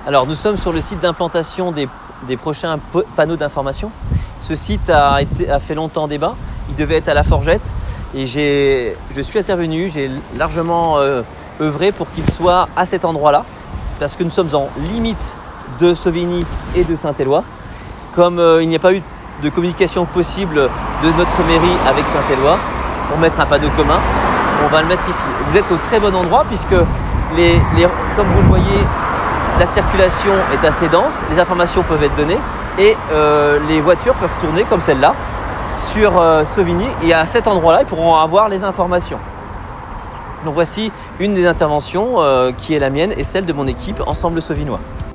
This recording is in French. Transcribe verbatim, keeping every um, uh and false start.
Alors nous sommes sur le site d'implantation des, des prochains panneaux d'information. Ce site a, été, a fait longtemps débat, il devait être à La Forgette et j'ai, je suis intervenu, j'ai largement euh, œuvré pour qu'il soit à cet endroit-là parce que nous sommes en limite de Sauvigny et de Saint-Éloi. Comme euh, il n'y a pas eu de communication possible de notre mairie avec Saint-Éloi pour mettre un panneau commun, on va le mettre ici. Vous êtes au très bon endroit puisque les, les, comme vous le voyez, la circulation est assez dense, les informations peuvent être données et euh, les voitures peuvent tourner comme celle-là sur euh, Sauvigny et à cet endroit-là, ils pourront avoir les informations. Donc voici une des interventions euh, qui est la mienne et celle de mon équipe Ensemble Sauvignois.